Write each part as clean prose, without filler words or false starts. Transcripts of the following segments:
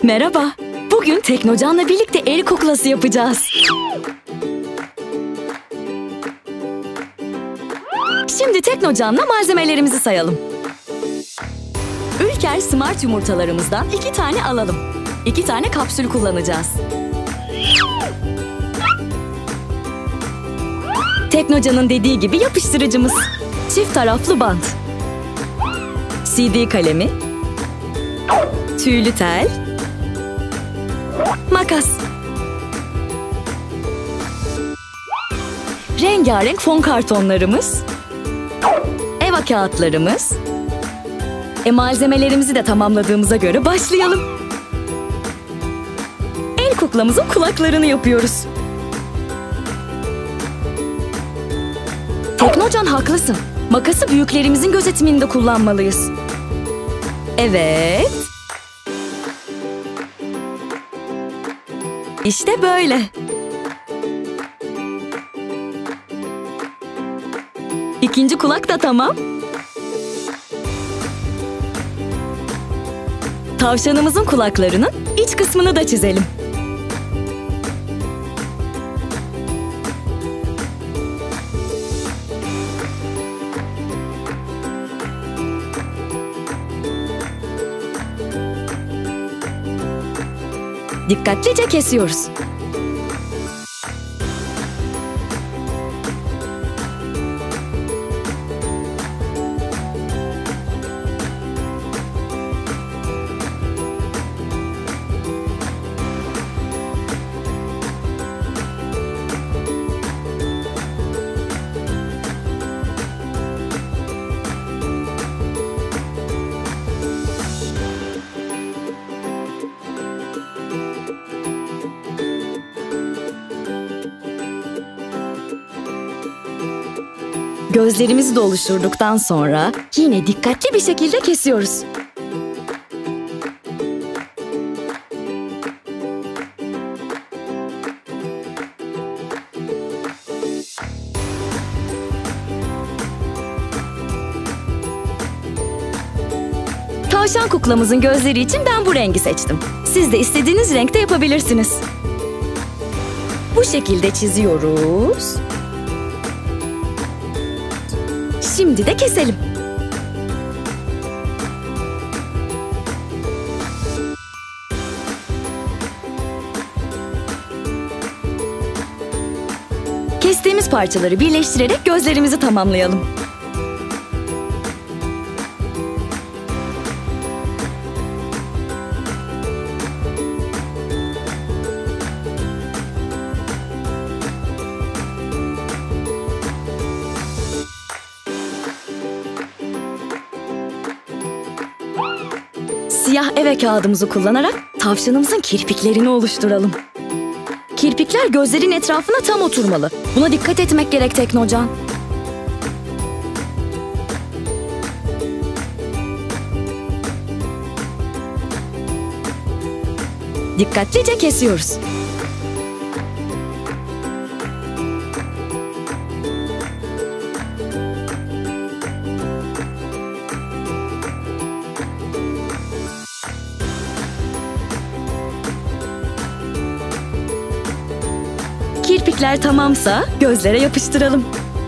Merhaba. Bugün Teknocan'la birlikte el kuklası yapacağız. Şimdi Teknocan'la malzemelerimizi sayalım. Ülker Smart yumurtalarımızdan 2 tane alalım. 2 tane kapsül kullanacağız. Teknocan'ın dediği gibi yapıştırıcımız. Çift taraflı bant. CD kalemi. Tüylü tel. Makas. Rengarenk fon kartonlarımız. Eva kağıtlarımız. Malzemelerimizi de tamamladığımıza göre başlayalım. El kuklamızın kulaklarını yapıyoruz. Teknocan haklısın. Makası büyüklerimizin gözetiminde kullanmalıyız. Evet. İşte böyle. İkinci kulak da tamam. Tavşanımızın kulaklarının iç kısmını da çizelim. Dikkatlice kesiyoruz. Gözlerimizi de oluşturduktan sonra yine dikkatli bir şekilde kesiyoruz. Tavşan kuklamızın gözleri için ben bu rengi seçtim. Siz de istediğiniz renkte yapabilirsiniz. Bu şekilde çiziyoruz. Şimdi de keselim. Kestiğimiz parçaları birleştirerek gözlerimizi tamamlayalım. Siyah eve kağıdımızı kullanarak tavşanımızın kirpiklerini oluşturalım. Kirpikler gözlerin etrafına tam oturmalı. Buna dikkat etmek gerek Teknocan. Dikkatlice kesiyoruz. Kirpikler tamamsa gözlere yapıştıralım.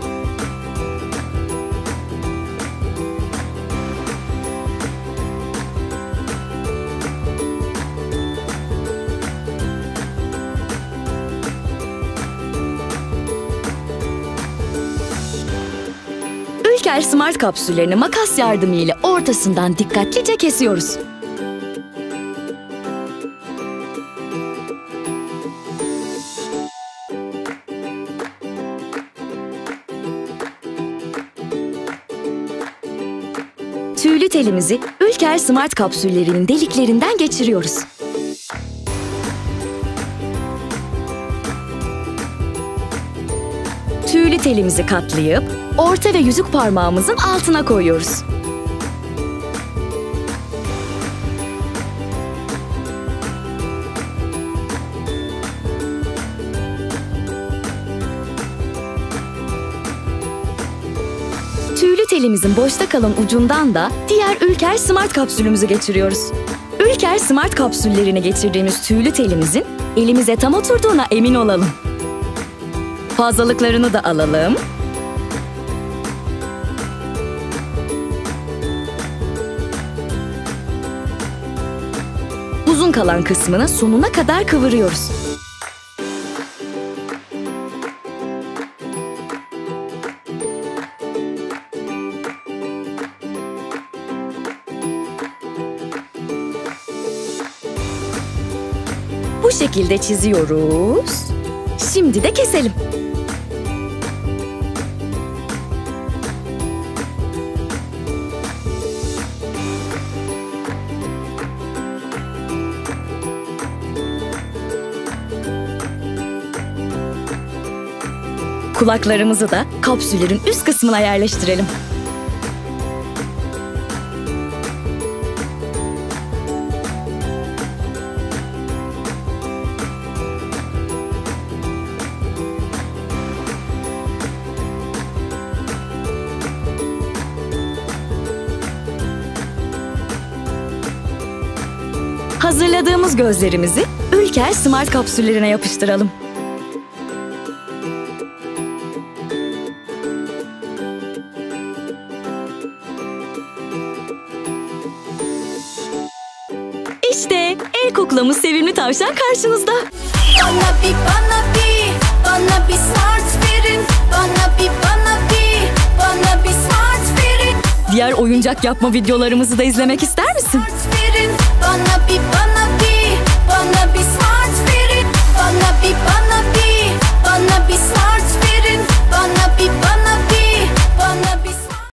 Ülker Smart kapsüllerini makas yardımıyla ortasından dikkatlice kesiyoruz. Tüylü telimizi Ülker Smart kapsüllerinin deliklerinden geçiriyoruz. Tüylü telimizi katlayıp orta ve yüzük parmağımızın altına koyuyoruz. Tüylü telimizin boşta kalan ucundan da diğer Ülker Smart kapsülümüzü geçiriyoruz. Ülker Smart kapsüllerine geçirdiğimiz tüylü telimizin elimize tam oturduğuna emin olalım. Fazlalıklarını da alalım. Uzun kalan kısmını sonuna kadar kıvırıyoruz. Bu şekilde çiziyoruz. Şimdi de keselim. Kulaklarımızı da kapsüllerin üst kısmına yerleştirelim. Hazırladığımız gözlerimizi Ülker Smart kapsüllerine yapıştıralım. İşte el kuklamız Sevimli Tavşan karşınızda. Bana bir smart verin. Bana bir smart verin. Diğer oyuncak yapma videolarımızı da izlemek ister misin? Smart verin. Bana